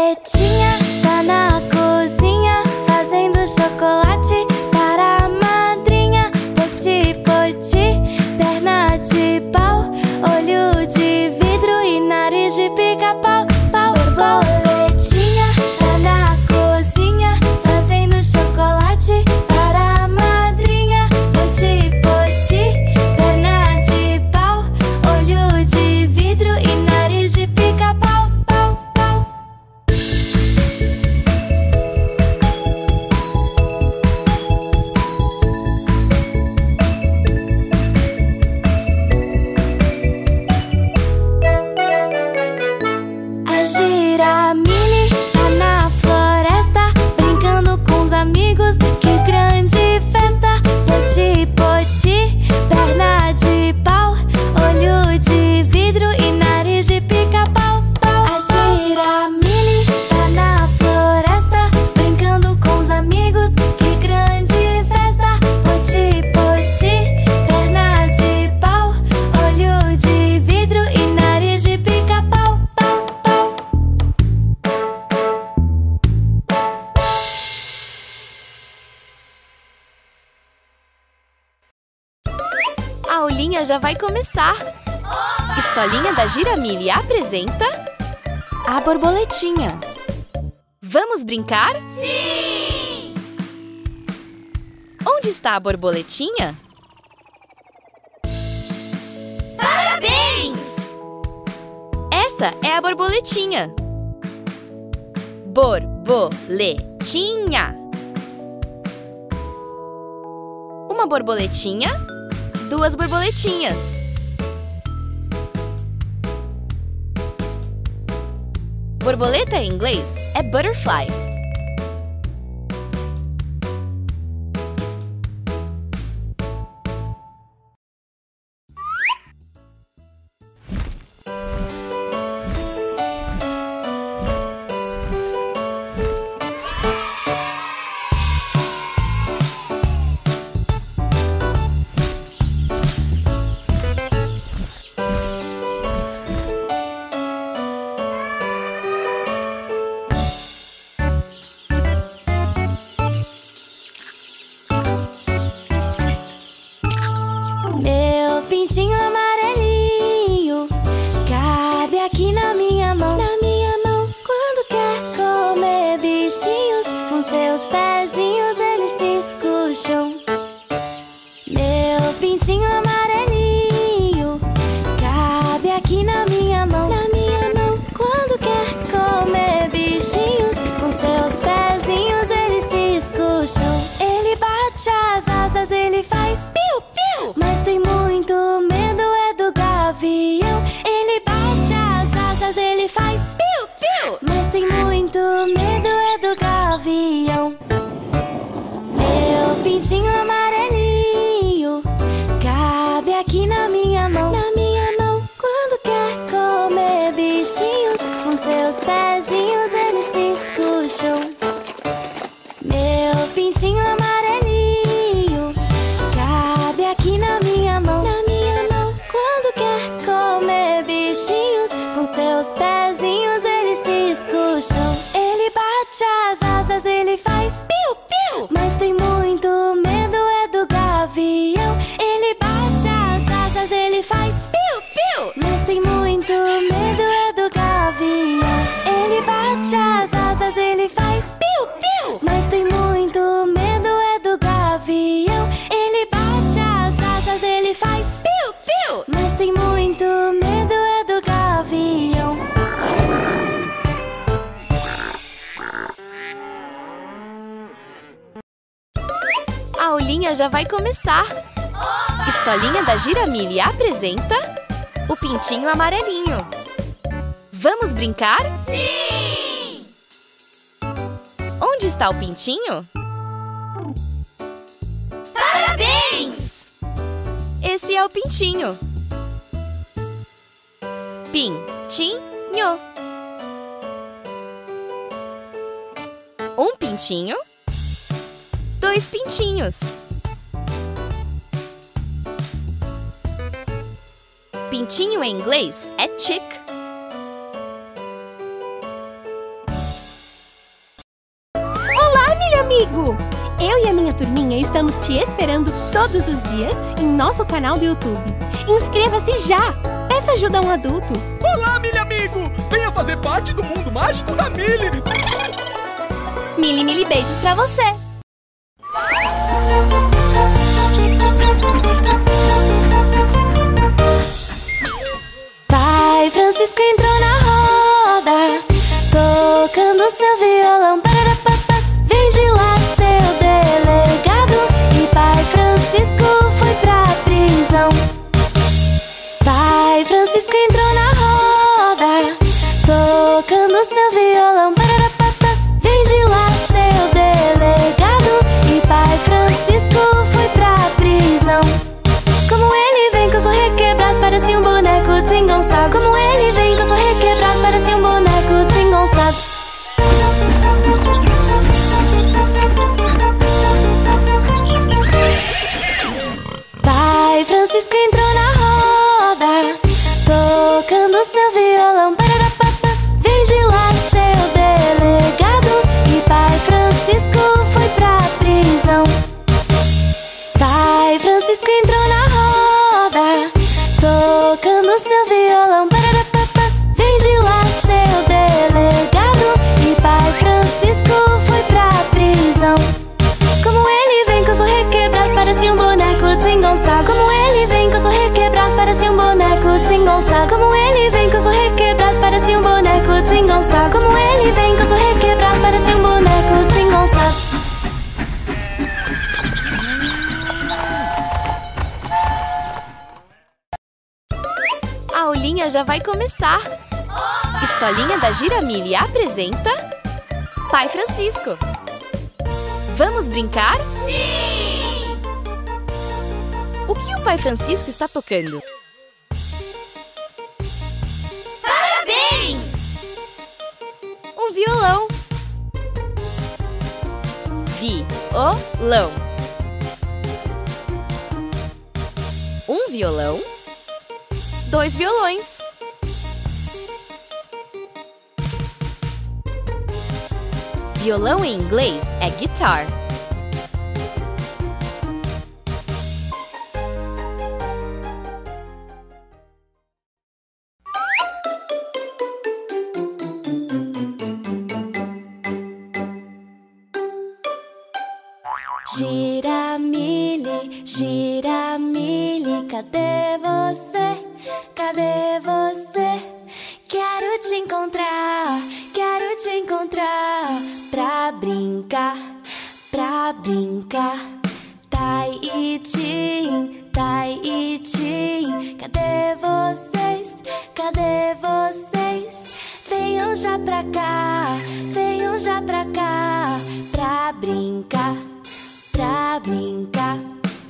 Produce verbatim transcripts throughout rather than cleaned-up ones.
borboletinha tá na cozinha fazendo chocolate para a madrinha. Poti, poti, perna de pau, olho de vidro e nariz de pica-pau. Pau, borboletinha tá na cozinha fazendo chocolate para a madrinha. Poti, poti, perna de pau, olho de vidro e nariz de pica-pau. Pau, pau. A Giramini tá na floresta brincando com os amigos, que grande festa. Poti, poti, perna de pau, olho de vidro e nariz de pica-pau. Pau. A Giramini tá na floresta brincando com os amigos, que grande festa. Poti, poti, perna de pau, olho de vidro e nariz de pica-pau. Pau, pau. A aulinha já vai começar. Escolinha da Giramilha apresenta a borboletinha. Vamos brincar? Sim! Onde está a borboletinha? Parabéns! Essa é a borboletinha. Borboletinha. Uma borboletinha, duas borboletinhas. Borboleta em inglês é butterfly. Meu pintinho amarelinho cabe aqui na minha mão. Na minha mão, quando quer comer bichinhos, com seus pezinhos eles se escucham. Meu pintinho amarelinho cabe aqui na minha mão. Na minha mão, quando quer comer bichinhos, com seus pezinhos eles se escucham. Ele bate as asas, ele faz piu, piu, mas tem muito medo é do gavião. Ele bate as asas, ele faz piu, piu, mas tem muito medo é do gavião. Meu pintinho amarelinho cabe aqui na minha mão. Na minha mão, quando quer comer bichinhos, com seus pezinhos eles se escucham. Meu pintinho amarelinho cabe aqui na minha mão. Na minha mão, quando quer comer bichinhos, com seus pezinhos eles se escucham. Ele bate as asas, ele faz piu, piu, mas tem muito medo é do gavião. Ele bate as asas, ele faz piu, piu, mas tem muito medo é do gavião. Ele bate as asas, ele faz piu, piu, mas tem muito medo é do gavião. Ele bate as asas, ele faz piu, piu, mas tem muito medo é do gavião. A aulinha já vai começar. Escolinha da Giramilha apresenta o pintinho amarelinho. Vamos brincar? Sim! Onde está o pintinho? Parabéns! Esse é o pintinho. Pintinho. Um pintinho, dois pintinhos. Pintinho em inglês é chick. Turminha estamos te esperando todos os dias em nosso canal do YouTube. Inscreva-se já! Peça ajuda a um adulto. Olá, Mili amigo! Venha fazer parte do mundo mágico da Mili! Mili, Mili, beijos pra você! Pai Francisco entrou na roda, tocando seu violão. Pararapapá. Vem de lá, seu delegado. E Pai Francisco foi pra prisão. Pai Francisco entrou na roda, tocando seu violão. Pararapapá. Vem de lá, seu delegado. E Pai Francisco foi pra prisão. Como ele vem com seu requebrado, parece um boneco desengonçado. Como ele vem com seu requebrado, parece um boneco desengonçado. Pai Francisco entrou na roda, tocando seu violão. Pararapapá. Vem de lá, seu delegado. E Pai Francisco foi pra prisão. Pai Francisco entrou na roda, tocando seu violão. Pararapapá. Vem de lá, seu delegado. E Pai Francisco foi pra prisão. Como ele vem com seu requebrado, parece um boneco desengonçado. Como ele vem com seu requebrado, parece um boneco desengonçado. Como ele vem com seu requebrado, parece um boneco desengonçado. Como ele vem com seu requebrado, parece um boneco desengonçado. A aulinha já vai começar. Escolinha da Giramille apresenta Pai Francisco. Vamos brincar? Sim! O que o Pai Francisco está tocando? Parabéns! Um violão. Violão. Um violão. Dois violões. Violão em inglês é guitar. Giramille, Giramille, cadê você? Cadê você? Quero te encontrar, quero te encontrar pra brincar, pra brincar. Taitim, Taitim, cadê vocês? Cadê vocês? Venham já pra cá, venham já pra cá pra brincar, pra brincar.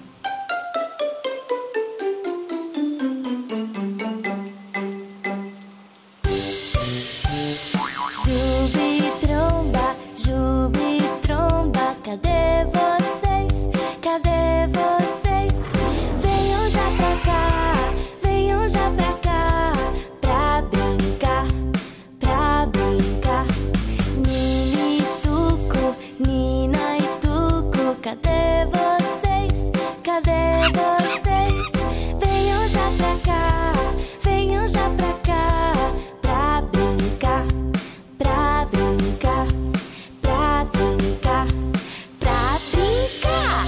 Jubitromba, Jubitromba, cadê vocês? Cadê vocês? Venham já pra cá, venham já pra cá pra brincar, pra brincar. Nini Tuco, Nina e Tuco, cadê vocês? Cadê vocês? Venham já pra cá, venham já pra cá pra brincar, pra brincar, pra brincar, pra brincar.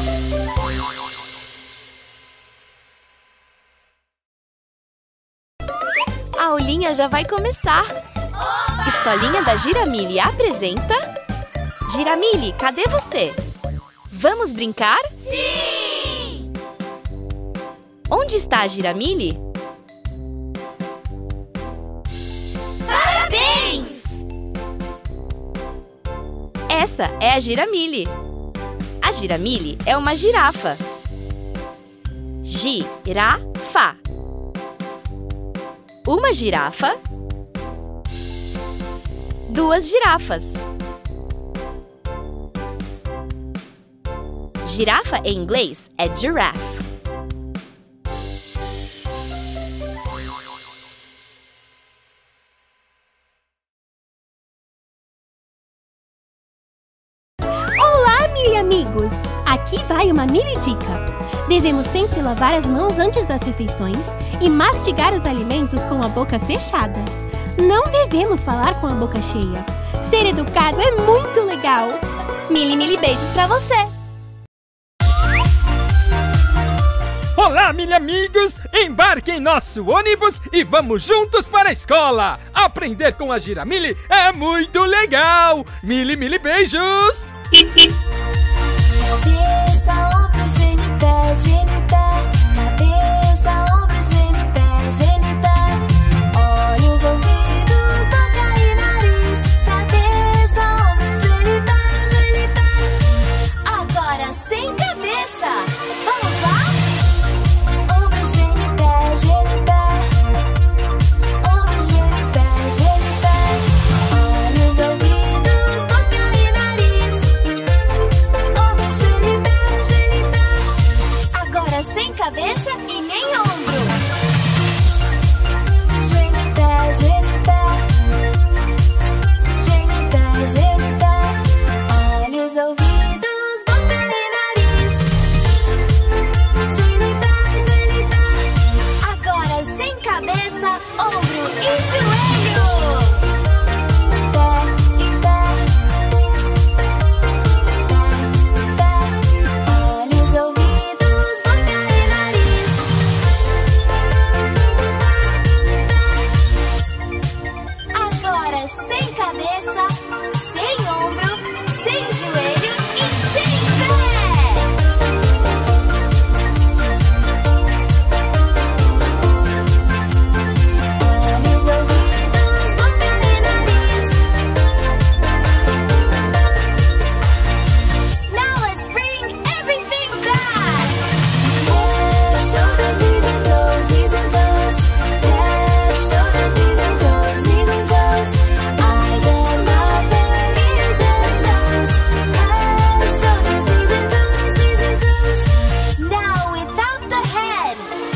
A aulinha já vai começar. Escolinha da Giramille apresenta Giramille, cadê você? Vamos brincar? Sim! Onde está a Giramille? Parabéns! Essa é a Giramille. A Giramille é uma girafa. Girafa. Uma girafa. Duas girafas. Girafa em inglês é giraffe. Olá, Mili amigos! Aqui Aqui vai uma mini dica. Devemos sempre lavar as mãos antes das refeições e mastigar os alimentos com a boca fechada. Não devemos falar com a boca cheia. Ser educado é muito legal. Mili, mili beijos pra você. Olá, mili amigos! Embarquem em nosso ônibus e vamos juntos para a escola! Aprender com a Giramili é muito legal! Mili, mili beijos! Cabeça, ombro, joelho e pé, joelho e pé. Cabeça, ombro, joelho e pé, joelho e pé. Olhos, ouvidos, boca e nariz. Cabeça, ombro, joelho e pé, joelho e pé. Agora sem cabeça. Vamos lá? Ombro, joelho e pé, joelho e pé. Ombro, joelho e pé, joelho e pé. Olhos, ouvidos, boca e nariz. Ombro, joelho e pé, joelho e pé. Agora sem cabeça e nem ombro. Joelho e pé, joelho e pé. Joelho e pé, joelho e pé. Olhos, ouvidos, boca e nariz. Joelho e pé, joelho e pé. Agora sem cabeça, ombro e joelho. Pé e pé. Pé e pé. Olhos, ouvidos, boca e nariz. Agora sem cabeça, sem ombro, sem joelho e sem pé. Olhos, ouvidos, boca e nariz. Now let's bring everything back. Head, shoulders, knees and toes, knees and toes. Head, shoulders, knees and toes, knees and toes. Eyes and mouth and ears and nose. Head, shoulders, knees and toes, knees and toes. Now without the head.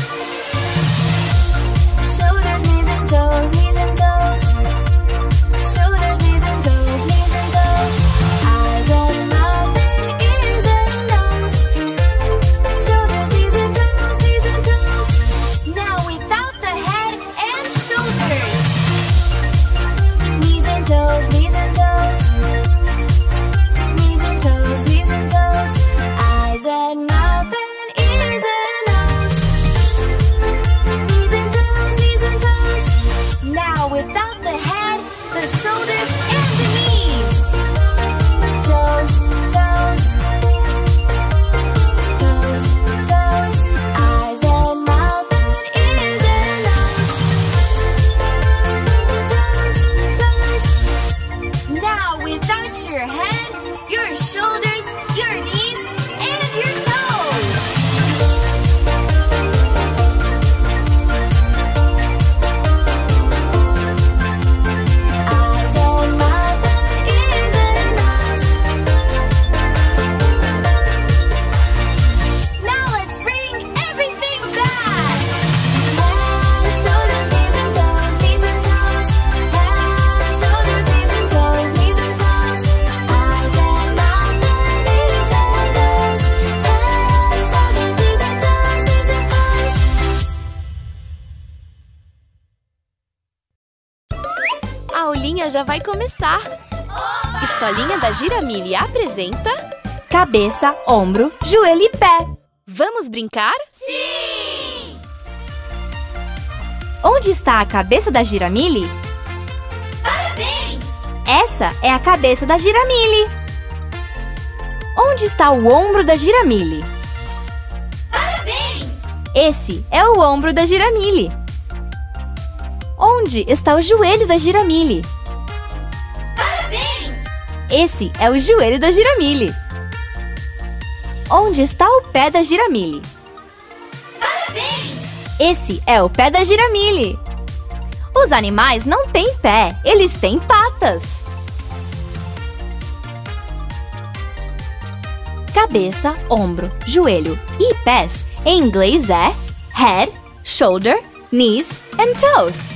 Shoulders, knees and toes, knees and toes. Shoulders, knees and toes, knees and toes. Eyes and mouth and ears and nose. Shoulders, knees and toes, knees and toes. Now without the head and shoulders. Knees and toes, knees and toes. Knees and toes, knees and toes. Eyes and mouth and ears and nose. Knees and toes, knees and toes. Now without the head, the shoulders and the knees. Toes, toes. Toes, toes. Eyes and mouth and ears and nose. Toes, toes. Now without your head, your shoulders, your knees, and your toes. Eyes and mouth and ears and nose. Now let's bring everything back. Head, shoulders, knees and toes, knees and toes. Head, shoulders, knees and toes, knees and toes. Eyes and mouth and ears and nose. Head, shoulders, knees and toes, knees and toes. A aulinha já vai começar. Escolinha da Giramili apresenta Cabeça, ombro, joelho e pé. Vamos brincar? Sim! Onde está a cabeça da Giramili? Parabéns! Essa é a cabeça da Giramili. Onde está o ombro da Giramili? Parabéns! Esse é o ombro da Giramili. Onde está o joelho da Giramili? Parabéns! Esse é o joelho da Giramili. Onde está o pé da Giramili? Parabéns! Esse é o pé da Giramili. Os animais não têm pé, eles têm patas. Cabeça, ombro, joelho e pés em inglês é head, shoulder, knees and toes.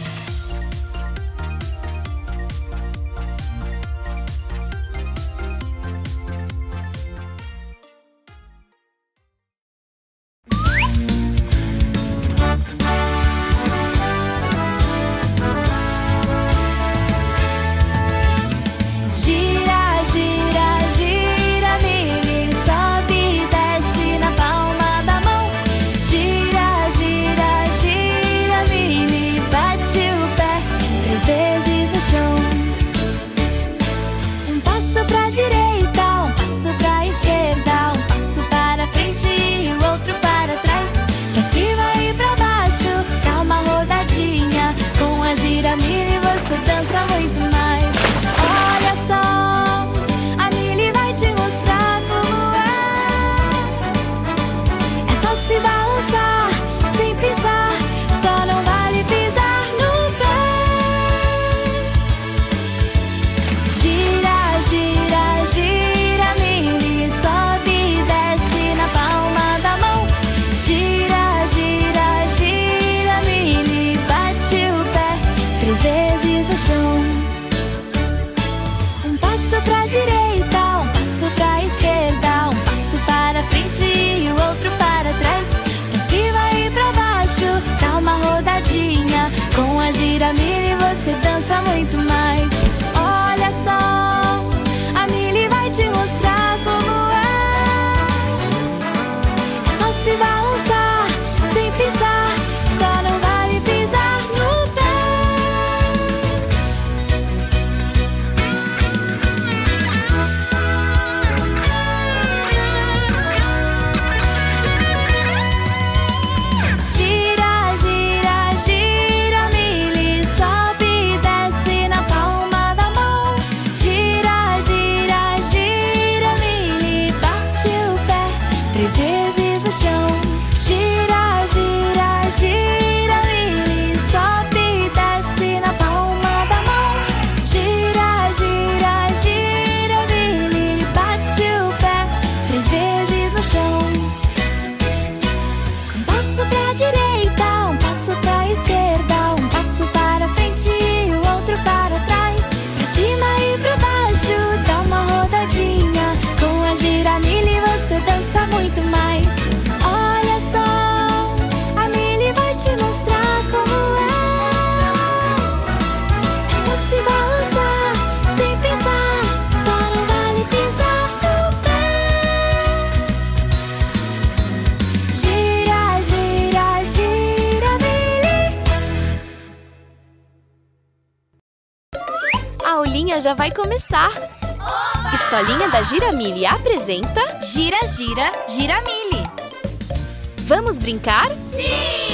aulinha já vai começar! Escolinha da Giramille apresenta... Gira, gira, Giramille! Vamos brincar? Sim!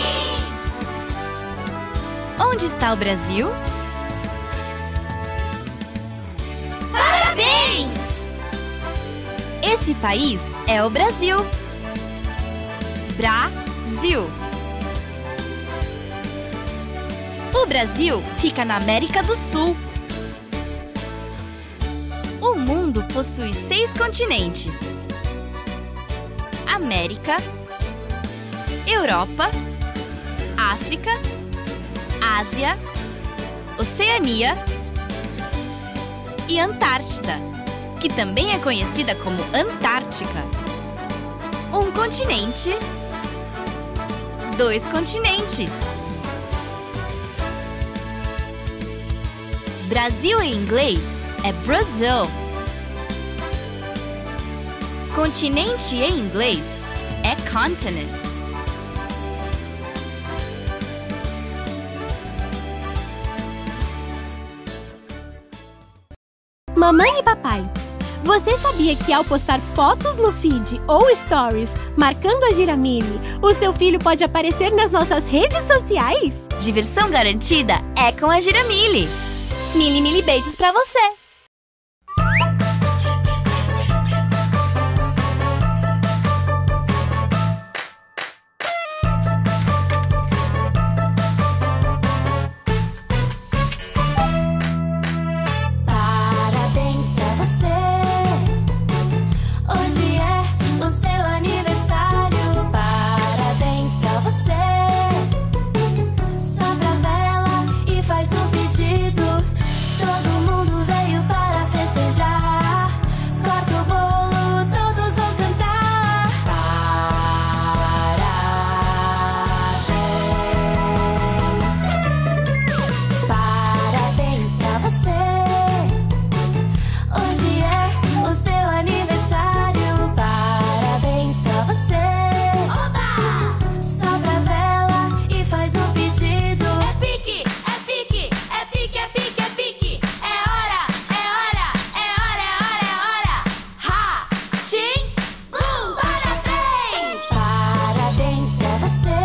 Onde está o Brasil? Parabéns! Esse país é o Brasil. Brasil. O Brasil fica na América do Sul. O mundo possui seis continentes: América, Europa, África, Ásia, Oceania e Antártida, que também é conhecida como Antártica. Um continente, dois continentes. Brasil em inglês é Brazil. Continente em inglês é continent. Mamãe e papai, você sabia que ao postar fotos no feed ou stories marcando a Giramille, o seu filho pode aparecer nas nossas redes sociais? Diversão garantida é com a Giramille. Mili, mili beijos pra você! Parabéns pra você. Hoje é o seu aniversário. Parabéns pra você. Sopra a vela e faz um pedido. Todo mundo veio para festejar. Corta o bolo, todos vão cantar. Parabéns. Parabéns pra você. Hoje é o seu aniversário. Parabéns pra você. Oba! Sopra a vela e faz um pedido. É pique, é pique, é pique, é pique, é pique. É hora, é hora, é hora, é hora, é hora. Ha! Tim! Bum! Parabéns! Parabéns pra você.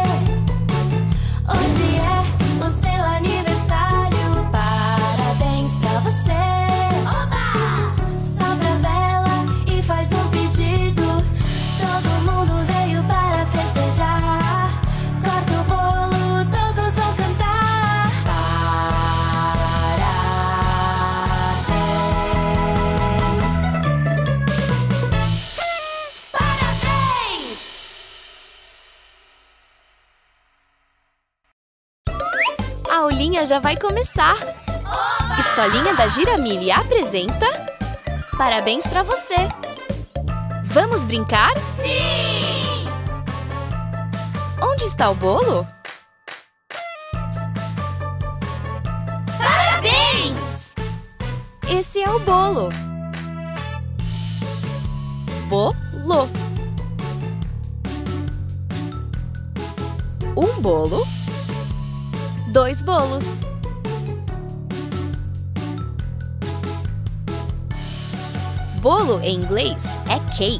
Hoje é o seu aniversário. Parabéns pra você. Oba! Sopra a vela e faz um pedido. Todo mundo veio para festejar. Corta o bolo, todos vão cantar. Parabéns! Parabéns! A aulinha já vai começar! Escolinha da Giramille apresenta... Parabéns pra você! Vamos brincar? Sim! Onde está o bolo? Parabéns! Esse é o bolo. Bolo. Um bolo. Dois bolos. Bolo em inglês é cake.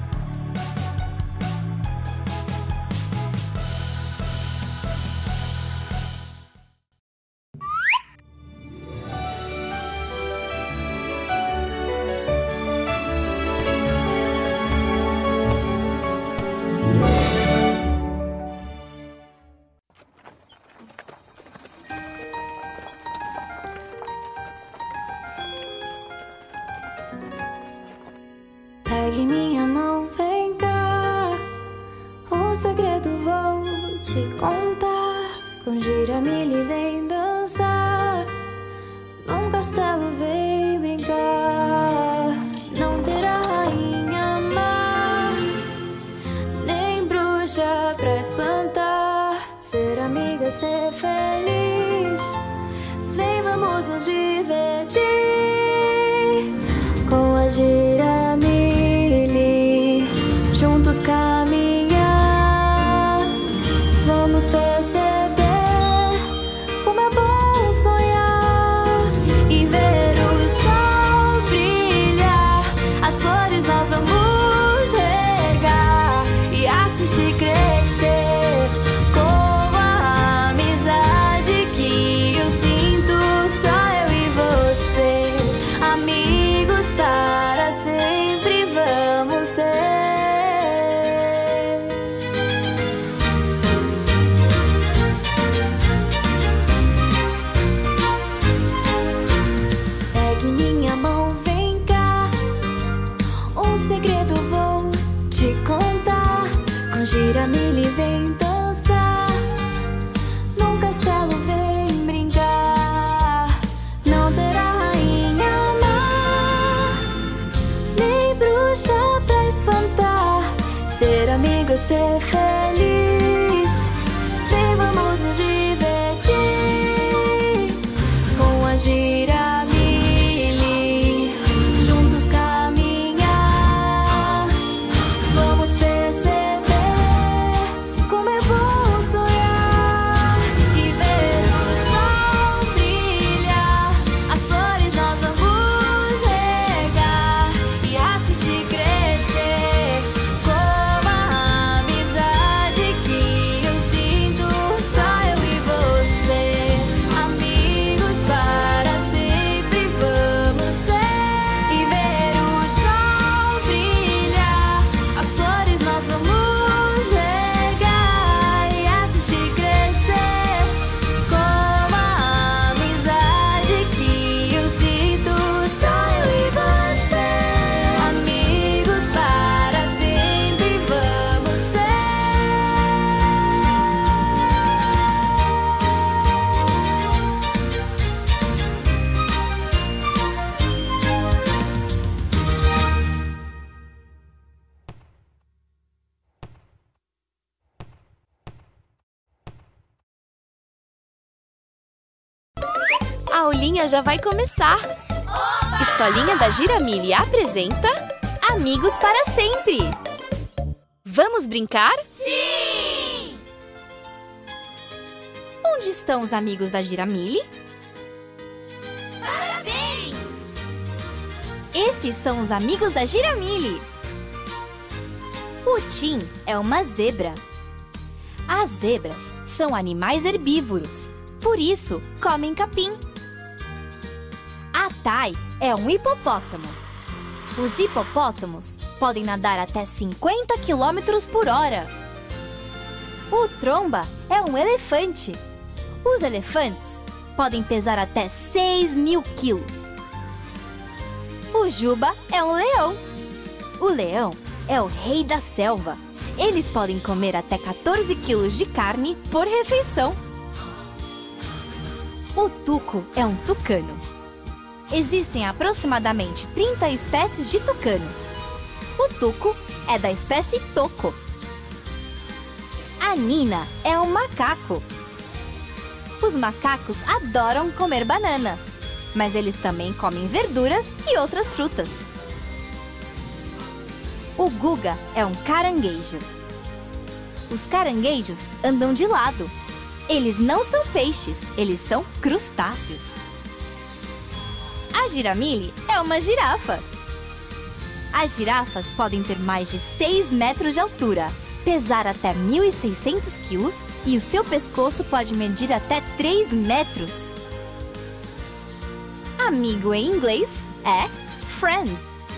Pegue minha mão, vem cá. Um segredo vou te contar. Com Giramille vem dançar. Num castelo vem brincar. Não terá rainha má, nem bruxa pra espantar. Ser amiga, ser feliz. Vem, vamos nos divertir. Com a Giramille, juntos caminhar. Vamos perceber como é bom sonhar e ver o ser feliz. Vem, vamos nos divertir com a Giramille, juntos caminhar. Vamos perceber como é bom sonhar e ver o sol brilhar. As flores nós vamos regar e assistir crescer como a amizade que eu sinto. Só eu e você, amigos para sempre vamos ser. E ver o sol brilhar, as flores nós vamos regar e assistir crescer como a amizade que eu sinto. Só eu e você, amigos para sempre vamos ser. A aulinha já vai começar. Escolinha da Giramille apresenta Amigos para Sempre. Vamos brincar? Sim! Onde estão os amigos da Giramille? Parabéns! Esses são os amigos da Giramille. O Tim é uma zebra. As zebras são animais herbívoros, por isso comem capim. A Tai é um hipopótamo. Os hipopótamos podem nadar até cinquenta quilômetros por hora. O Tromba é um elefante. Os elefantes podem pesar até seis mil quilos. O Juba é um leão. O leão é o rei da selva. Eles podem comer até quatorze quilos de carne por refeição. O Tuco é um tucano. Existem aproximadamente trinta espécies de tucanos. O tuco é da espécie toco. A Nina é um macaco. Os macacos adoram comer banana, mas eles também comem verduras e outras frutas. O Guga é um caranguejo. Os caranguejos andam de lado. Eles não são peixes, eles são crustáceos. A Giramille é uma girafa. As girafas podem ter mais de seis metros de altura, pesar até mil e seiscentos quilos e o seu pescoço pode medir até três metros. Amigo em inglês é friend.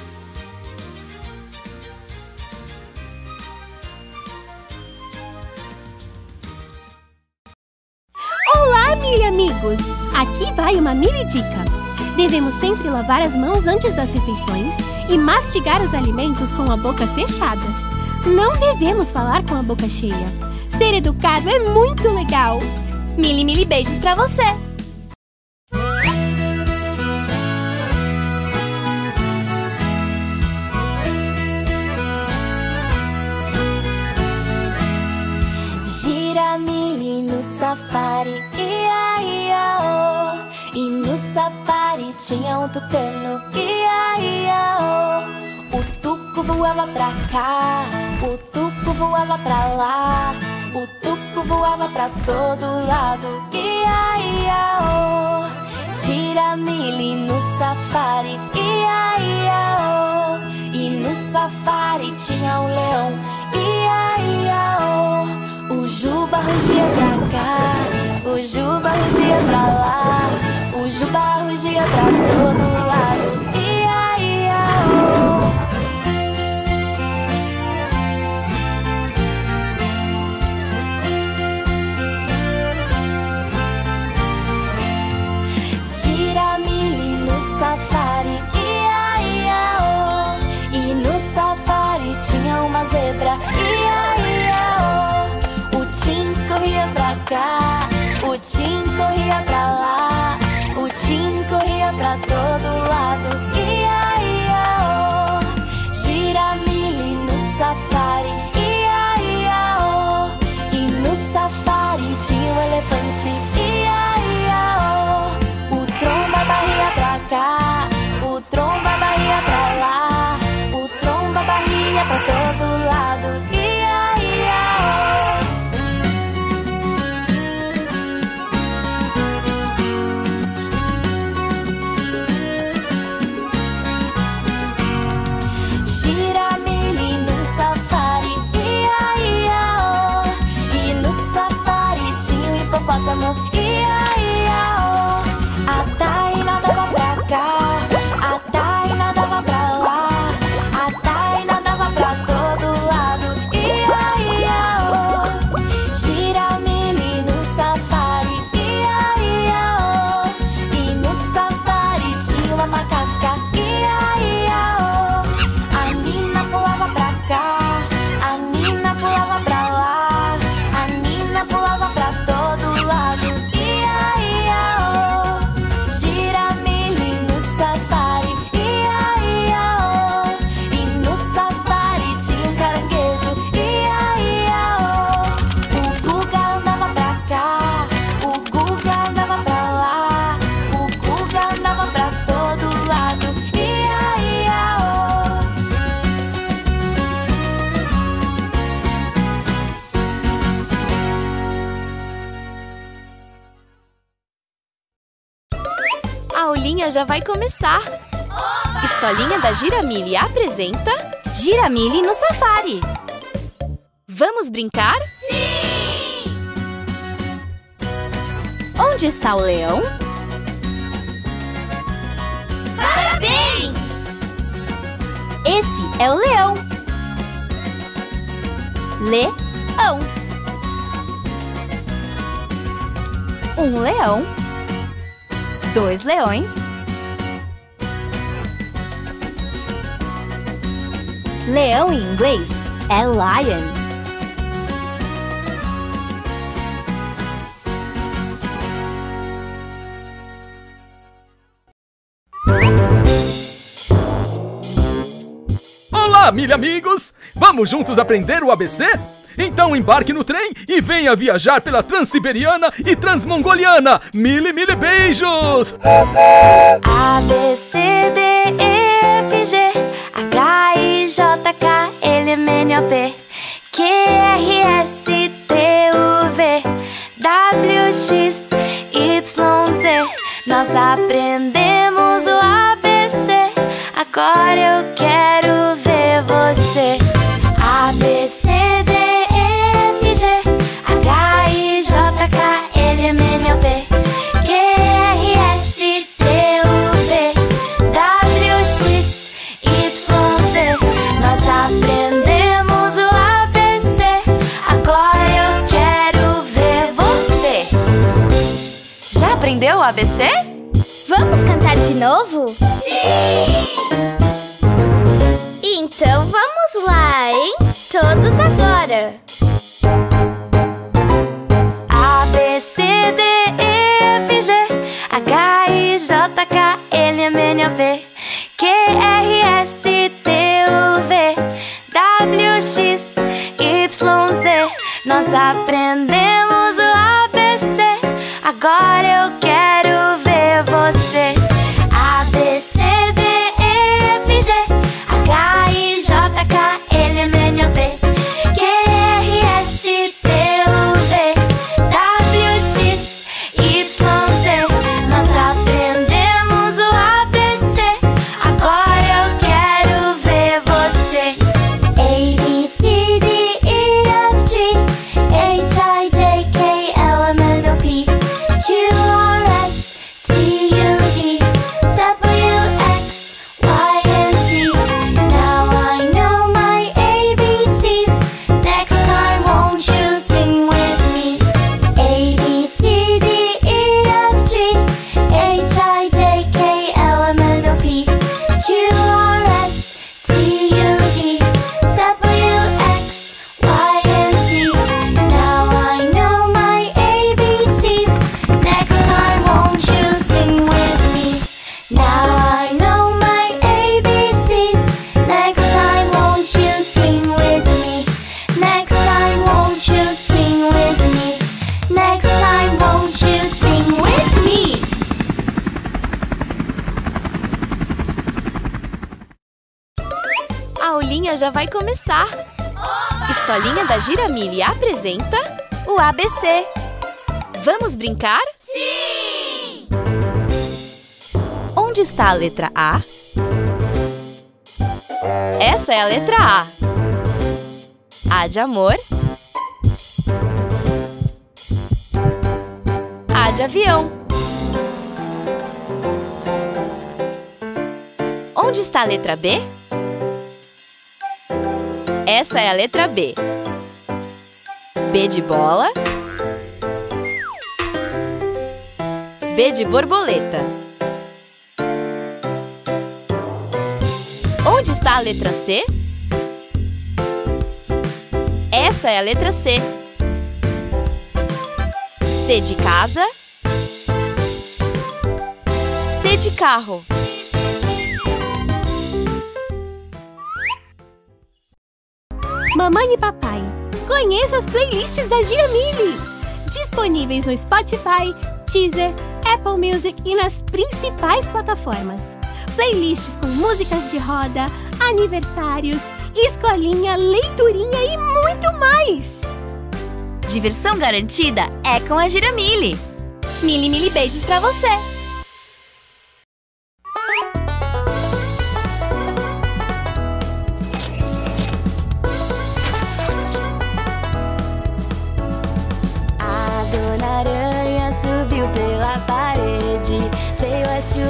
Olá, Mili amigos! Aqui vai uma mini dica. Devemos sempre lavar as mãos antes das refeições e mastigar os alimentos com a boca fechada. Não devemos falar com a boca cheia. Ser educado é muito legal! Mili, mili beijos pra você! Giramille no safari, ia, ia, oh. E no safari tinha um tucano, ia, ia, oh. O tuco voava pra cá, o tuco voava pra lá, o tuco voava pra todo lado, ia, ia, oh. Giramille no safari, ia, ia, oh. E no safari tinha um leão, ia, ia, oh. O Juba rugia pra cá, o Juba rugia pra lá, o Juba rugia pra todo lado, ia, ia, oh. Giramille no safari, ia, ia, oh. E no safari tinha uma zebra, ia, ia, oh. O Tim corria pra cá, o Tim corria pra lá, o Tim corria pra todo lado, ia, ia, oh. Giramille no safari, ia, ia, aulinha já vai começar! Escolinha da Giramille apresenta... Giramille no Safari! Vamos brincar? Sim! Onde está o leão? Parabéns! Esse é o leão. Leão. Um leão. Dois leões. Leão em inglês é lion. Olá, milha amigos! Vamos juntos aprender o A B C? Então embarque no trem e venha viajar pela Transiberiana e Transmongoliana! Mille, mille beijos! A, B, C, D, E, F, G H, I, J, K, L, M, N, O, P Q, R, S, T, U, V W, X, Y, Z Nós aprendemos o A B C Agora eu quero ver você A, B, C, D, E, F, G H, I, J, K, L, M, N, O, P Q, R, S, T, U, V W, X, Y, Z Nós aprendemos o A B C Agora eu quero ver você Já aprendeu o A B C? Vamos cantar de novo? Sim! Então vamos lá, hein? Todos agora! A, B, C, D, E, F, G H, I, J, K, L, M, N, O, P Q, R, S, T, U, V W, X, Y, Z Nós aprendemos o A B C Agora eu quero ver você A, B, C, D, E, F, G H, I, J, K, L, M, N, O, P Q, R, S, T, U, V W, X, Y, Z Nós aprendemos o A B C Agora eu quero ver você A, B, C, D, E, F, G H, I, J, K, L, M, N, O, P Q, R, S, T, U, V W, X, Y, and Z Now I know my A B Cs Next time won't you sing with me A, B, C, D, E, F, G H, I, J, K, L, M, N, O, P Q, R, S, T, U, V W, X, Y, and Z Now I know my A B Cs Next time won't you sing with me Now I know my A B Cs Next time won't you sing with me Next time won't you sing with me Next time won't you sing with me A aulinha já vai começar! Escolinha da Giramille apresenta... o A B C! Vamos brincar? Sim! Onde está a letra A? Essa é a letra A. A de amor. A de avião. Onde está a letra B? Essa é a letra B. B de bola. B de borboleta. Onde está a letra C? Essa é a letra C. C de casa. C de carro. Mamãe e papai, conheça as playlists da Giramille! Disponíveis no Spotify, Deezer, Apple Music e nas principais plataformas. Playlists com músicas de roda, aniversários, escolinha, leiturinha e muito mais! Diversão garantida é com a Giramille. Mille, mille beijos pra você!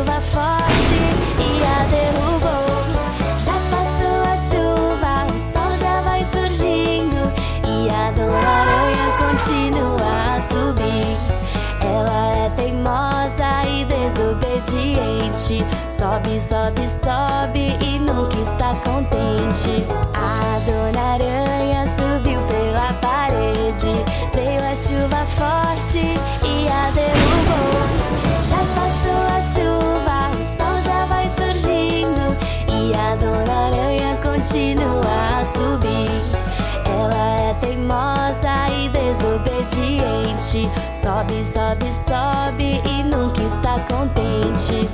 chuva forte e a derrubou. Já passou a chuva, o sol já vai surgindo e a Dona Aranha continua a subir. Ela é teimosa e desobediente, sobe, sobe, sobe e nunca está contente. A Dona Aranha subiu pela parede, veio a chuva forte e a derrubou. Já passou a chuva, o sol já vai surgindo e a Dona Aranha continua a subir. Ela é teimosa e desobediente, sobe, sobe, sobe e nunca está contente.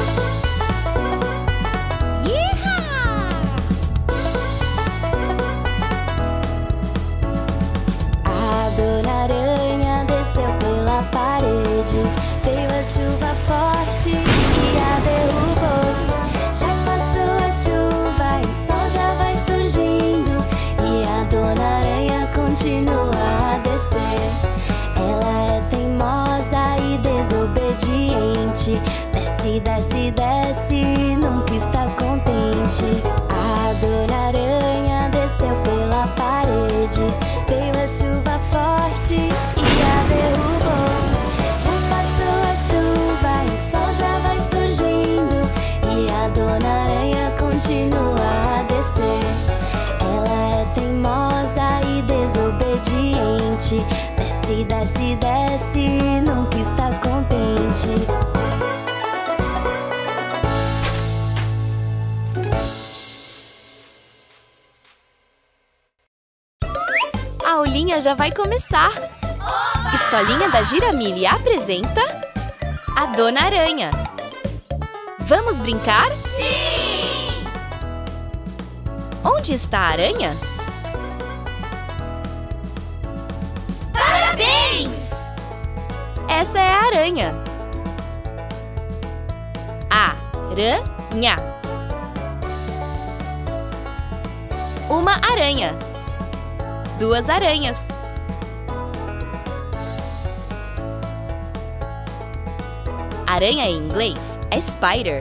A Dona Aranha desceu pela parede, veio a chuva forte e a derrubou. Já passou a chuva e o sol já vai surgindo e a Dona Aranha continua a descer. Ela é teimosa e desobediente, desce, desce, desce e nunca está contente. A Dona Aranha desceu pela parede, veio a chuva forte e a derrubou. Já passou a chuva e o sol já vai surgindo e a Dona Aranha continua a descer. Ela é teimosa e desobediente, desce, desce, desce e nunca está contente. A aulinha já vai começar! Oba! Escolinha da Giramille apresenta a Dona Aranha. Vamos brincar? Sim! Onde está a aranha? Parabéns! Essa é a aranha. Aranha. Uma aranha. Duas aranhas. Aranha em inglês é spider.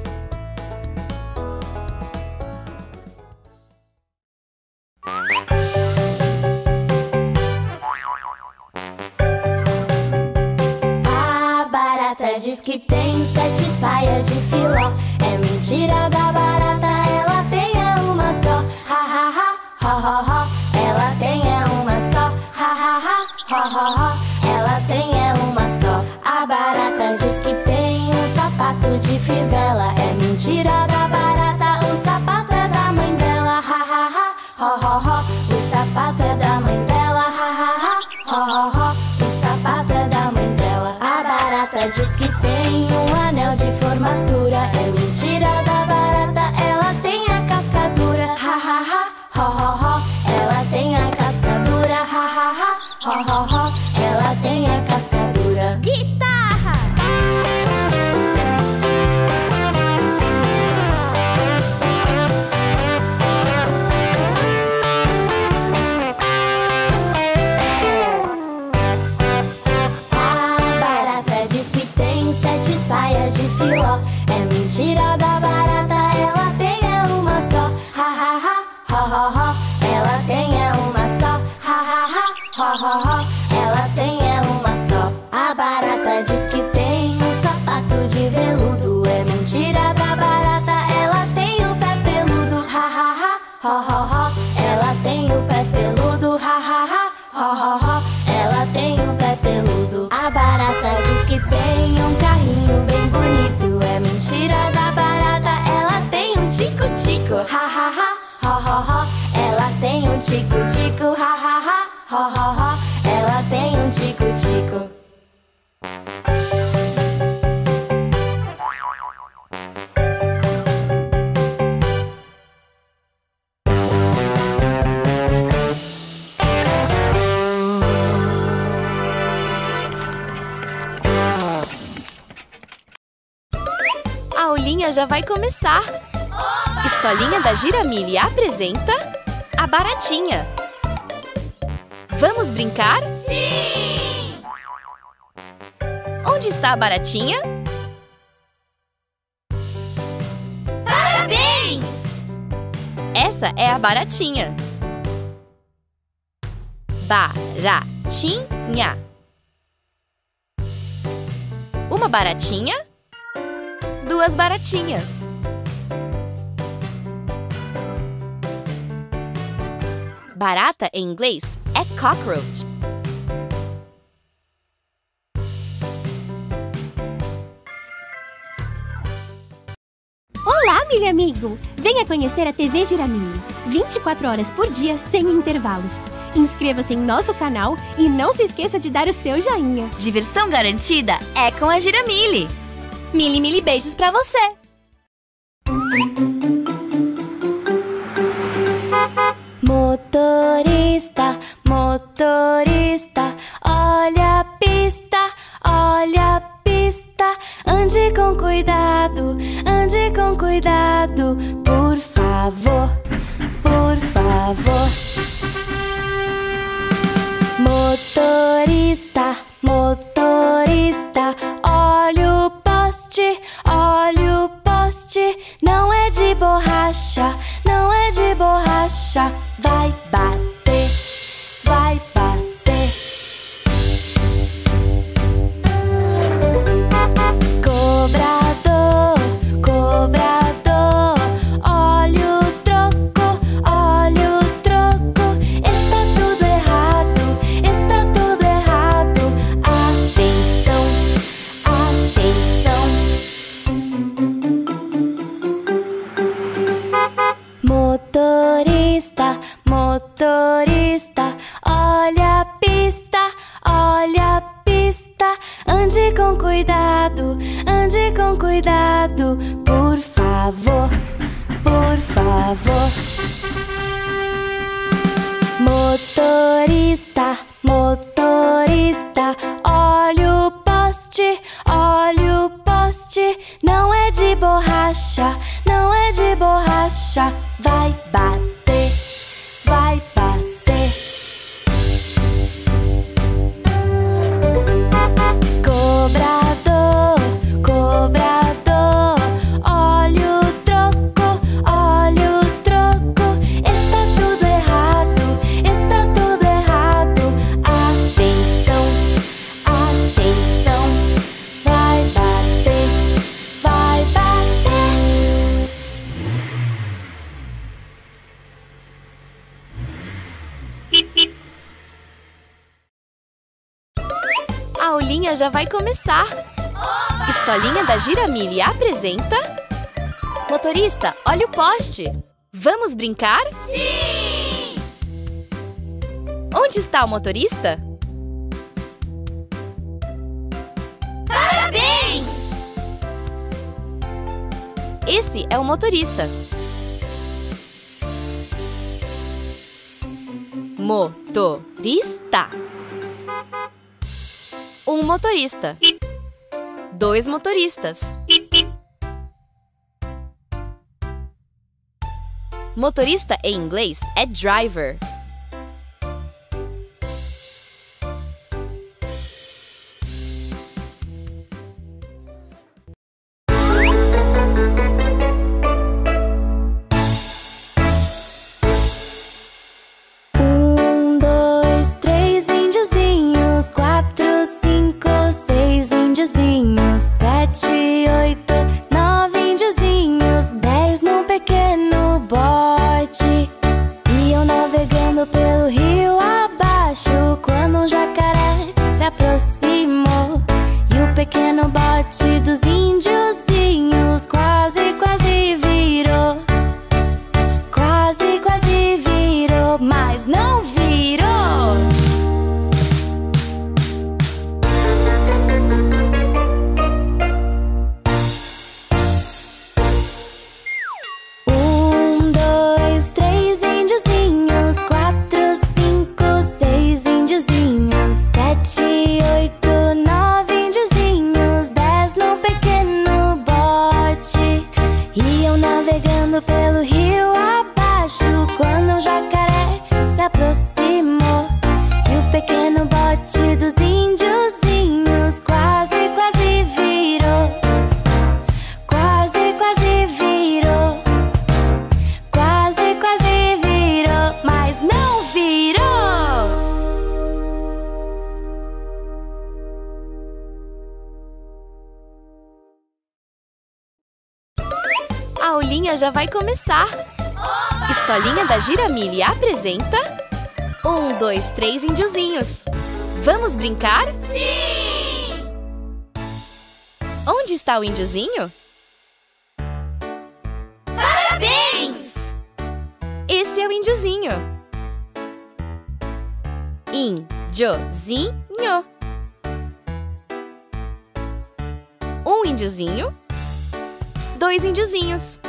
A barata diz que tem sete saias de filó. É mentira da barata, ela tem é uma só. Ha ha ha, ho ho ho. Ela tem é uma só. Ha ha ha, ho ho ho. Ela tem é uma só. A barata diz que tem um sapato de fivela. É mentira da barata, o sapato é da mãe dela. Ha ha ha, ho ho ho. O sapato é da mãe dela. Ha ha ha, ho ho ho. O sapato é da mãe dela. A barata diz que tem um anel de formatura. É mentira da barata, ela tem a cascadura. Ha ha ha, ho ho ho. Ela tem a cascadura. Ha ha ha, ho ho ho. Ela tem a cascadura. Guitarra! A barata diz que tem sete saias de filó. É mentira da barata, ela tem é uma só. Ha ha ha, ho ho ho. Ela tem é uma só. Ha ha ha, ho ho ho. Ela tem é uma só. A barata diz que tem um sapato de veludo. É mentira da barata, ela tem o pé peludo. Ha ha ha, ho ho ho. Ela tem o pé peludo. Ha ha ha, ho ho ho. Ela tem o pé peludo. A barata diz que tem um carrinho bem bonito. É mentira da barata, ela tem um tico-tico. Ha ha ha, ho ho ho. Ela tem um tico-tico. Ha ha ha, ho ho ho. Ela tem um tico-tico. A aulinha já vai começar! Oba! Escolinha da Giramille apresenta a Baratinha. Vamos brincar? Sim! Onde está a Baratinha? Essa é a baratinha. Baratinha. Uma baratinha, duas baratinhas. Barata em inglês é cockroach. Olá, milho amigo! Venha conhecer a T V Giramilli, vinte e quatro horas por dia, sem intervalos. Inscreva-se em nosso canal e não se esqueça de dar o seu joinha. Diversão garantida é com a Giramilli. Mili, mili beijos pra você! Motorista, motorista, olha a pista, olha a pista. Ande com cuidado, ande com cuidado, por favor, por favor. Motorista, motorista, olha o poste, olha o poste. Não é de borracha, não é de borracha. Vai bater, vai bater. Cobrador, cobrador, olha o troco, olha o troco. Está tudo errado, está tudo errado. Atenção, atenção. Motorista, motorista, olha a pista, olha a pista. Ande com cuidado, ande com cuidado, por favor, por favor. Motorista, motorista, olha o poste, olha o poste. Não é de borracha, não é de borracha. Vai bater, vai bater. Cobrador, cobrador, olha o troco, olha o troco. Está tudo errado, está tudo errado. Atenção, atenção. Vai bater, vai bater. A aulinha já vai começar. Oba! Escolinha da Giramilli apresenta... Motorista, olha o poste. Vamos brincar? Sim! Onde está o motorista? Parabéns! Esse é o motorista. Motorista. Um motorista. Dois motoristas. Motorista em inglês é driver. Um, dois, três índiozinhos, quatro, cinco, seis índiozinhos, sete, oito, nove índiozinhos, dez num pequeno bote. Iam navegando A aulinha já vai começar! Oba! Escolinha da Giramille apresenta... Um, dois, três índiozinhos! Vamos brincar? Sim! Onde está o índiozinho? Parabéns! Esse é o índiozinho! Índiozinho! Um índiozinho, dois índiozinhos.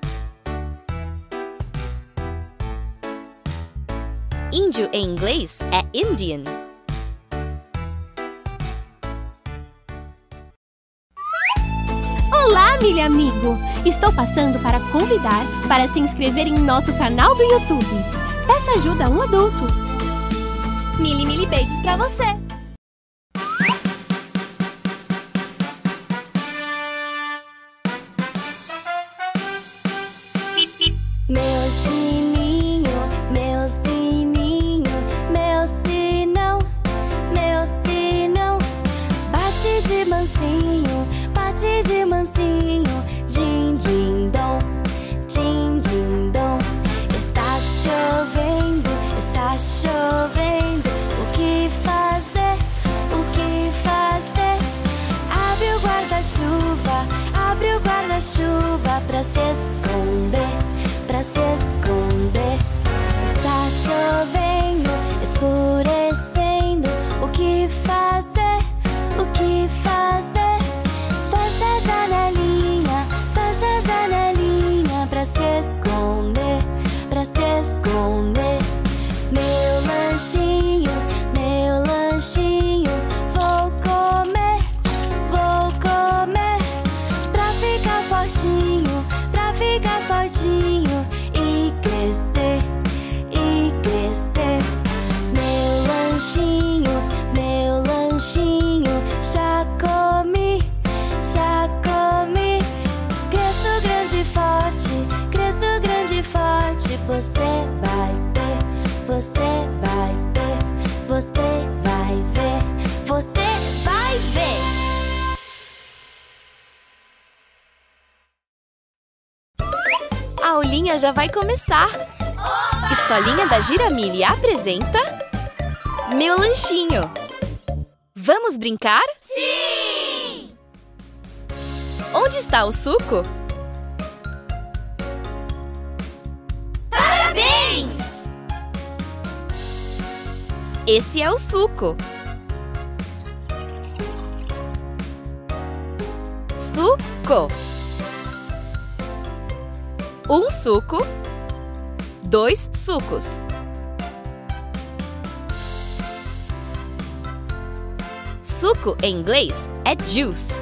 Índio em inglês é Indian. Olá, milho amigo! Estou passando para convidar para se inscrever em nosso canal do YouTube. Peça ajuda a um adulto. Mili, mili beijos pra você! Meu sininho, meu sininho, meu sinão, meu sinão. Bate de mansinho, bate de mansinho. Din, din, dom, din, din, dom. Está chovendo, está chovendo. O que fazer, o que fazer? Abre o guarda-chuva, abre o guarda-chuva pra se esconder. Pra se esconder. Está chovendo, escurecendo. O que fazer? O que fazer? Fecha a janelinha, fecha a janelinha pra se esconder, pra se esconder. Meu lanchinho, meu lanchinho, vou comer, vou comer pra ficar fortinho, pra ficar fortinho. Meu lanchinho, já comi, já comi. Cresço grande e forte, cresço grande e forte. Você vai ver, você vai ver, você vai ver, você vai ver. A aulinha já vai começar! Oba! Escolinha da Giramille apresenta... Meu lanchinho! Vamos brincar? Sim! Onde está o suco? Parabéns! Esse é o suco. Suco. Um suco, dois sucos. Suco em inglês é juice.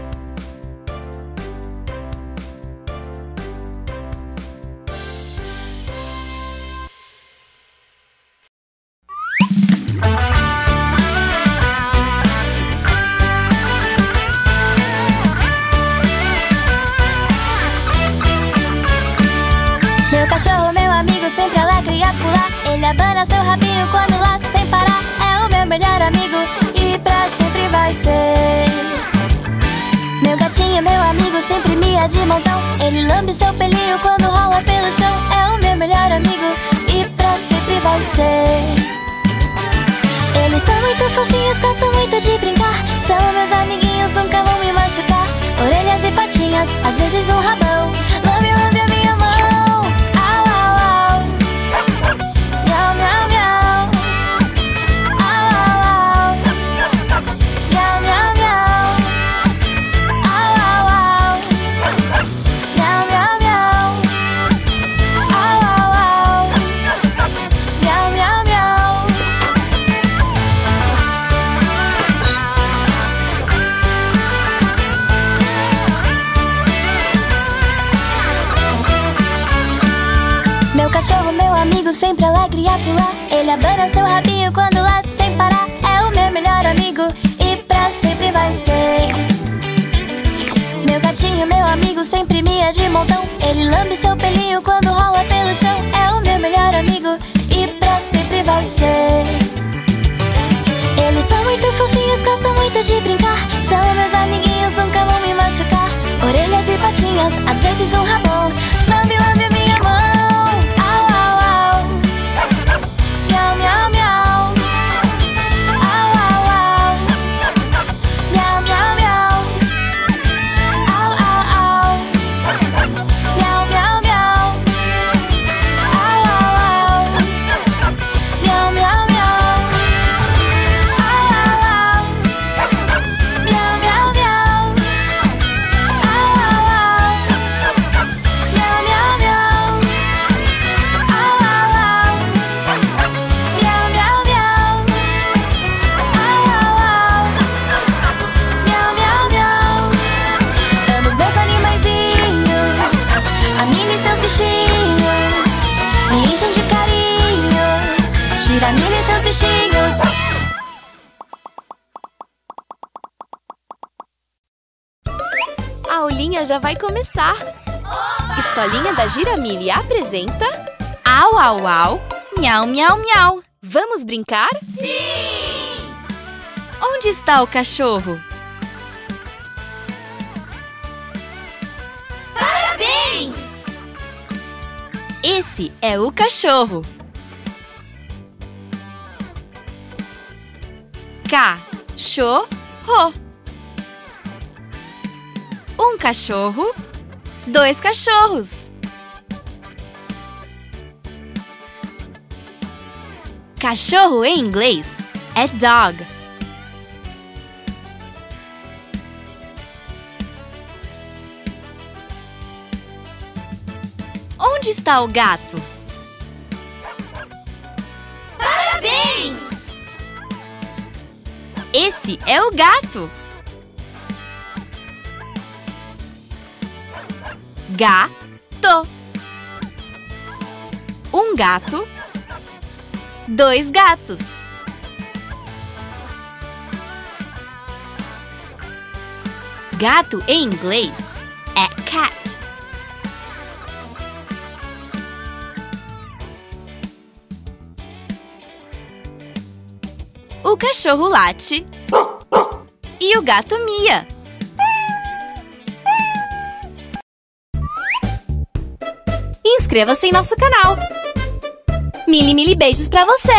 Meu cachorro, meu amigo, sempre alegre a pular. Ele abana seu rabinho quando late sem parar. É o meu melhor amigo e pra sempre vai ser. Meu gatinho, meu amigo, sempre mia de montão. Ele lambe seu pelinho quando rola pelo chão. É o meu melhor amigo e pra sempre vai ser. Eles são muito fofinhos, gostam muito de brincar. São meus amiguinhos, nunca vão me machucar. Orelhas e patinhas, às vezes um rabão. Lambe, lambe a minha mão. Au, au, au. Miau, miau, miau. Au, au, au. Miau, miau, miau. Au, au, au. Miau, miau, miau. Au, au, au. Miau, miau, miau. Meu cachorro, meu amigo, sempre alegre a pular. Ele abana seu rabinho quando late sem parar. É o meu melhor amigo e pra sempre vai ser. Meu gatinho, meu amigo, sempre mia de montão. Ele lambe seu pelinho quando rola pelo chão. É o meu melhor amigo e pra sempre vai ser. Eles são muito fofinhos, gostam muito de brincar. São meus amiguinhos, nunca vão me machucar. Orelhas e patinhas, às vezes um rabão. A aulinha já vai começar! Escolinha da Giramille apresenta... Au, au, au, miau, miau, miau. Vamos brincar? Sim! Onde está o cachorro? Parabéns! Esse é o cachorro. Ca-cho-ro. Um cachorro, dois cachorros. Cachorro em inglês é dog. Onde está o gato? Parabéns! Esse é o gato. Gato. Um gato, dois gatos. Gato em inglês é cat. O cachorro late e o gato mia. Inscreva-se em nosso canal. Mili, mili beijos pra você!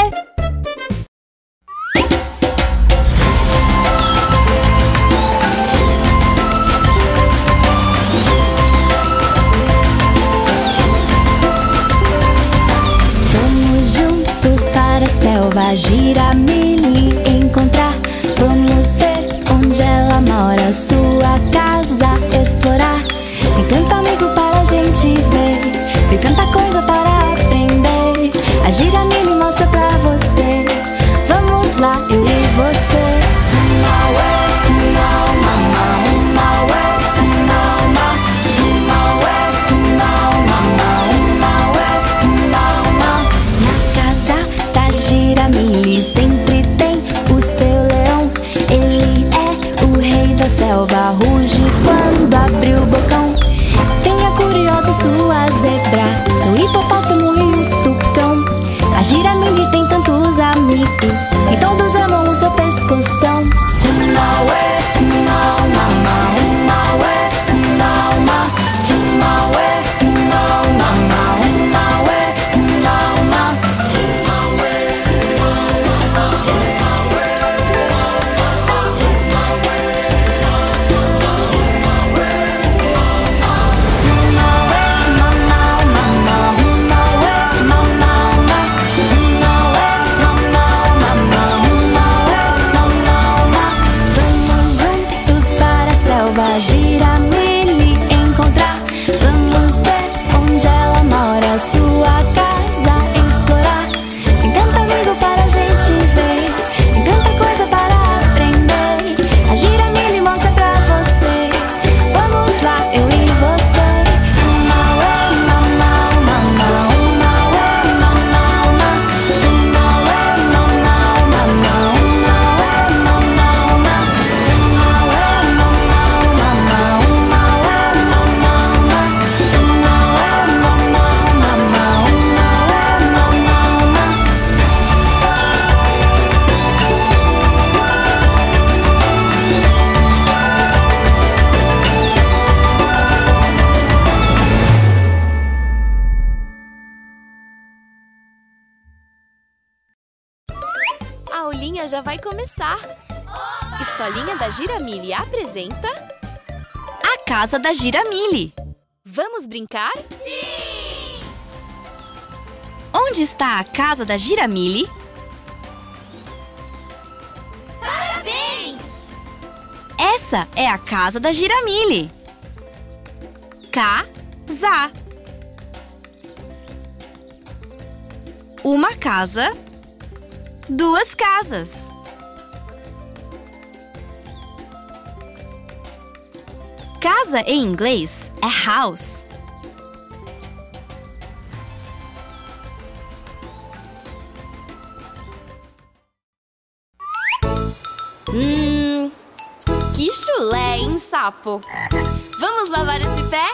Vamos juntos para a selva Giramille encontrar. Vamos ver onde ela mora, sua casa explorar. Tem tanto amigo para a gente ver, tem tanta coisa para aprender. A Giramille mostra pra você. Vamos lá, eu e você. Na casa da Giramille sempre tem o seu leão. Ele é o rei da selva, ruge quando abre o bocão. Tem a curiosa sua zebra, seu hipopótamo e o tucão. A Giramille tem tantos amigos e todos amam o seu pescoção. Giramille encontrar. Vamos ver onde ela mora, sua casa explorar. Tem tanto amigo para a gente ver, tem tanta coisa para aprender. A Giramille mostra pra você. Vamos lá, eu e você. A aulinha já vai começar! Escolinha da Giramille apresenta... A Casa da Giramille. Vamos brincar? Sim! Onde está a Casa da Giramille? Parabéns! Essa é a Casa da Giramille. Casa. Uma casa, duas casas. Casa em inglês é house. Hum, que chulé, hein, sapo? Vamos lavar esse pé?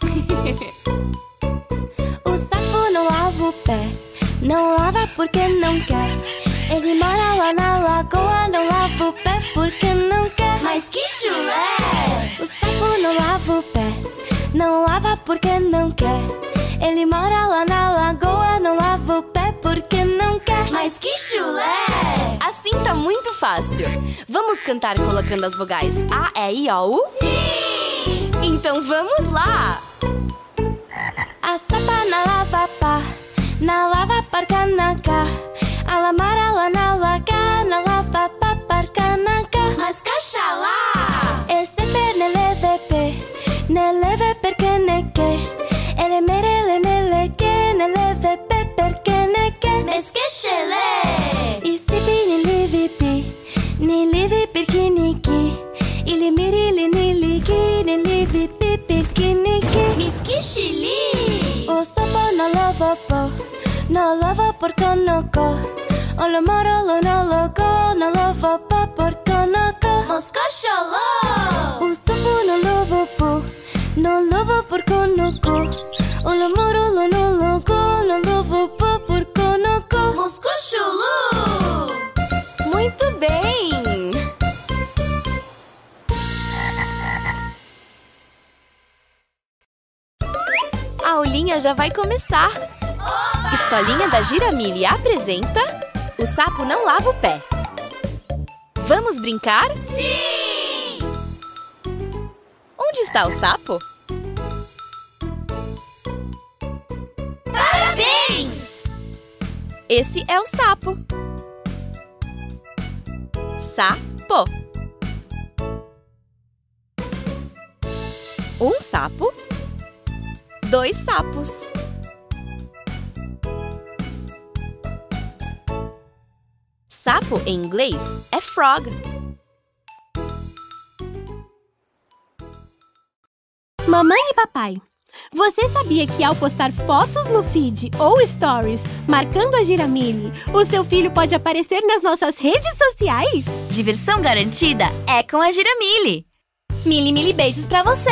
O sapo não lava o pé, não lava porque não quer. Ele mora lá na lagoa, não lava o pé porque não quer. Mas que chulé! O sapo não lava o pé, não lava porque não quer. Ele mora lá na lagoa, não lava o pé porque não quer. Mas que chulé! Assim tá muito fácil. Vamos cantar colocando as vogais A, E, I, O, U? Sim! Então vamos lá! A sapa na lava pá, na lava parca na cá. A lamara lá na laga, na lava pá parca na cá. Mas caxalá! Esse pé nele pe, nele perché ne che. Ele merele nele che, nele pe perché ne che. Mas que chelé! I sipi ni livi pi, ni livi perché ni chi. Ili mirili ni ligi, ni livi pi perché ni chi. Mas que chili! O sapo na lava po, na lava porco no co. O lo moro lo no lo go, na lava pa porco no co. Mas caxalá! O sapo no lava po, no lava porco no co. O lo moro lo no lo go, na lava pa porco no co. Mas caxalá! Muito bem! A aulinha já vai começar! Escolinha da Giramille apresenta O Sapo Não Lava o Pé. Vamos brincar? Sim! Onde está o sapo? Parabéns! Esse é o sapo. Sapo. Um sapo. Dois sapos. Sapo em inglês é frog. Mamãe e papai, você sabia que ao postar fotos no feed ou stories marcando a Giramille, o seu filho pode aparecer nas nossas redes sociais? Diversão garantida é com a Giramille. Mili, mili beijos pra você!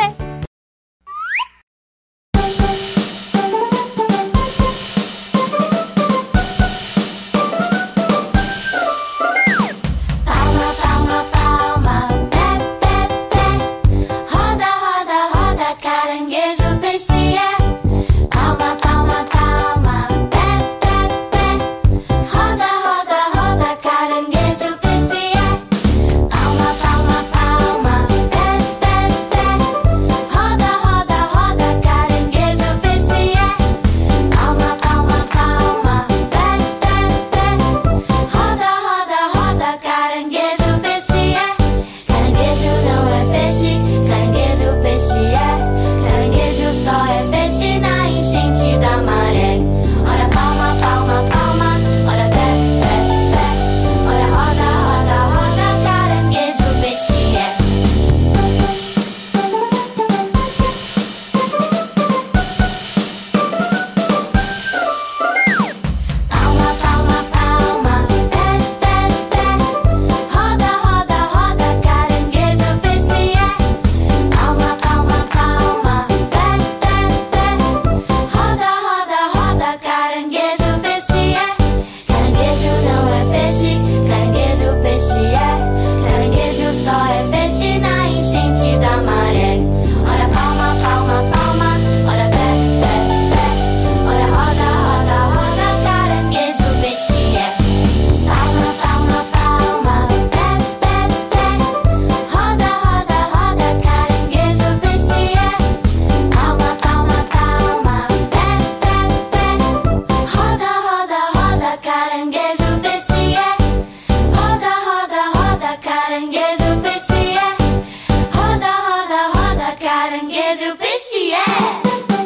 Palma, palma, palma, pé, pé, pé. Roda, roda, roda, caranguejo, peixe é. Palma, palma, palma, pé, pé, pé. Roda, roda, roda, caranguejo, peixe é. Palma, palma, palma, pé, pé, pé. Roda, roda, roda, caranguejo, peixe é. Palma, palma, palma, pé, pé, pé. Roda, roda, roda, caranguejo, peixe é. Caranguejo não é peixe, caranguejo, peixe é. Caranguejo só é peixe na enchente da maré. Ora palma, palma, palma, ora pé, pé, pé. Ora roda, roda, roda, caranguejo, peixe é. Palma, palma, palma, pé, pé, pé. Roda, roda, roda, caranguejo, peixe é. Palma, palma, palma, pé, pé, pé. Roda, roda, roda, caranguejo, peixe é. Caranguejo não é peixe, caranguejo, peixe é. Caranguejo só é peixe na enchente da maré. Ora palma, palma, palma, ora pé, pé, pé. Ora roda, roda, roda, caranguejo, peixe é. Palma, palma, palma, pé, pé, pé. Roda, roda, roda, caranguejo, peixe é. Palma, palma, palma, pé, pé, pé. Roda, roda, roda, caranguejo, peixe é. Roda, roda, roda, caranguejo, peixe é. Roda, roda, roda, caranguejo, peixe é.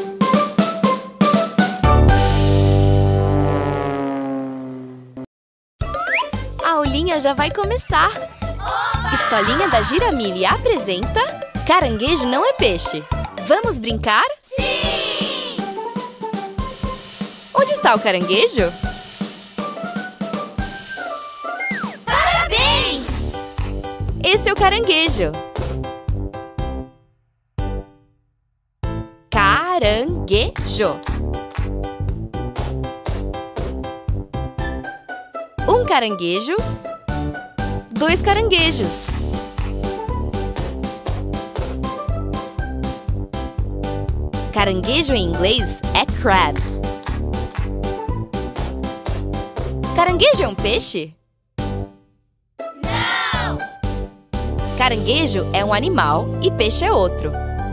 A aulinha já vai começar! Escolinha da Giramille apresenta Caranguejo Não é Peixe. Vamos brincar? Sim! Onde está o caranguejo? Parabéns! Esse é o caranguejo. caranguejo. Um caranguejo, dois caranguejos. Caranguejo em inglês é crab. Caranguejo é um peixe? Não! Caranguejo é um animal e peixe é outro.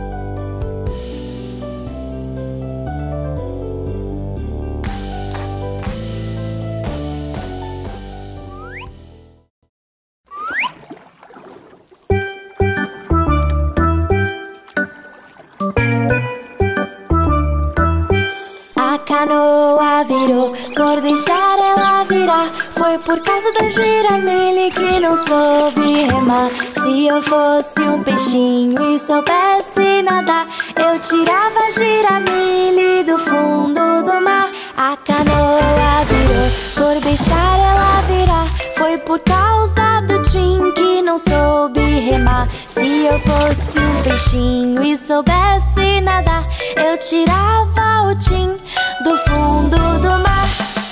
A canoa virou, por deixar ela virar. Foi por causa da Giramille que não soube remar. Se eu fosse um peixinho e soubesse nadar, eu tirava a Giramille do fundo do mar. A canoa virou, por deixar ela virar. Foi por causa do Tim que não soube remar. Se eu fosse um peixinho e soubesse nadar, eu tirava o Tim do fundo do mar.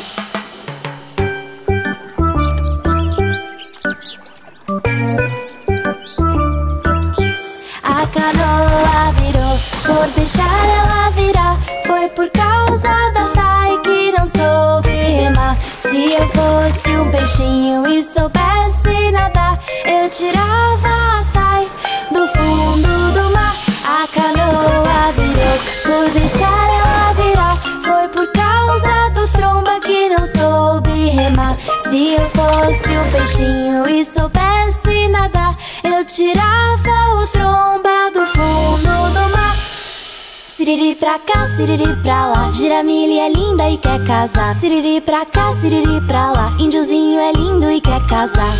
A canoa virou, por deixar ela virar. Foi por causa da Tai que não soube remar. Se eu fosse um peixinho e soubesse nadar, eu tirava a Tai do fundo do mar. A canoa virou, por deixar ela virar. Foi por causa do Tromba que não soube remar. Se eu fosse um peixinho e soubesse nadar, eu tirava o Tromba do fundo do mar. Siriri pra cá, siriri pra lá, Giramille é linda e quer casar. Siriri pra cá, siriri pra lá, índiozinho é lindo e quer casar.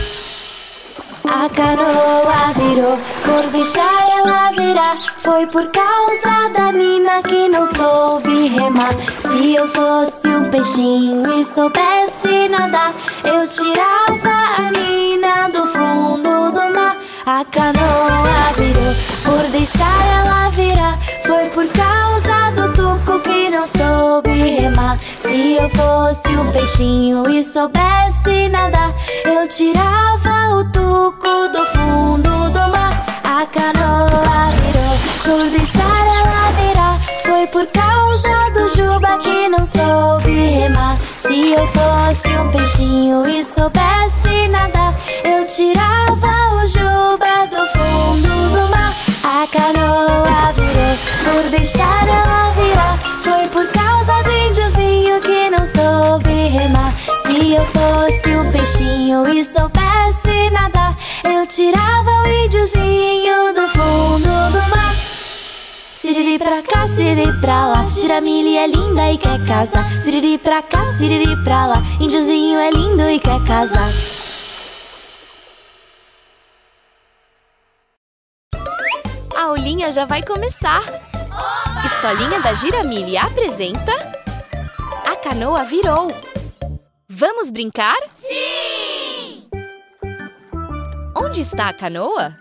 A canoa virou, por deixar ela virar. Foi por causa da Nina que não soube remar. Se eu fosse um peixinho e soubesse nadar, eu tirava a Nina do fundo do mar. A canoa virou, por deixar ela virar. Foi por causa do Tuco que não soube remar. Se eu fosse um peixinho e soubesse nadar, eu tirava o Tuco do fundo do mar. A canoa virou, por deixar ela virar. Foi por causa do Juba que não soube remar. Se eu fosse um peixinho e soubesse nadar, eu tirava o Juba do fundo do mar. A canoa virou, por deixar ela virar. Foi por causa do índiozinho que não soube remar. Se eu fosse um peixinho e soubesse nadar, eu tirava o índiozinho do fundo do mar. Siriri pra cá, siriri pra lá, Giramille é linda e quer casar. Siriri pra cá, siriri pra lá, índiozinho é lindo e quer casar. A aulinha já vai começar! Oba! Escolinha da Giramille apresenta... A canoa virou! Vamos brincar? Sim! Onde está a canoa?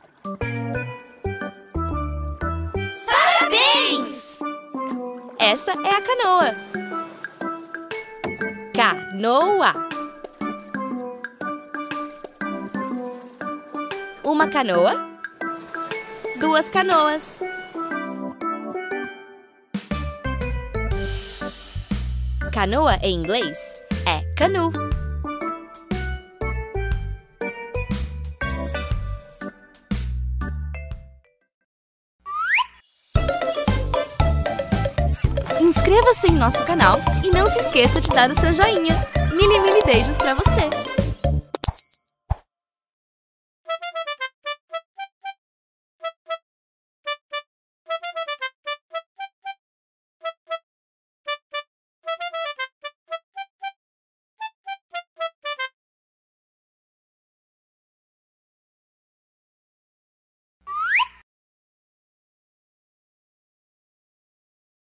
Parabéns! Essa é a canoa. Canoa. Uma canoa. Duas canoas. Canoa em inglês é canoe. Inscreva-se em nosso canal e não se esqueça de dar o seu joinha. Mili, mili beijos pra você!